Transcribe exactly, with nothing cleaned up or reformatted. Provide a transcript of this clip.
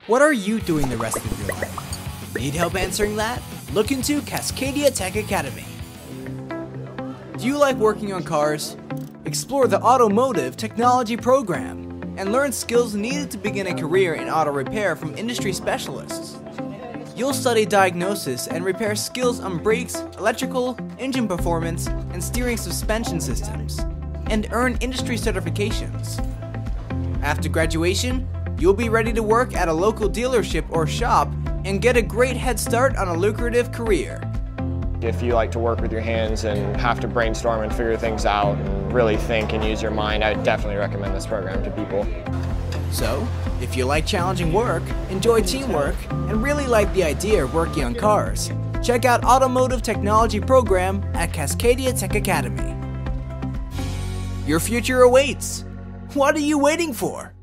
What are you doing the rest of your life? Need help answering that? Look into Cascadia Tech Academy. Do you like working on cars? Explore the Automotive Technology Program and learn skills needed to begin a career in auto repair from industry specialists. You'll study diagnosis and repair skills on brakes, electrical, engine performance, and steering suspension systems, and earn industry certifications. After graduation, you'll be ready to work at a local dealership or shop and get a great head start on a lucrative career. If you like to work with your hands and have to brainstorm and figure things out and really think and use your mind, I definitely recommend this program to people. So, if you like challenging work, enjoy teamwork, and really like the idea of working on cars, check out Automotive Technology Program at Cascadia Tech Academy. Your future awaits. What are you waiting for?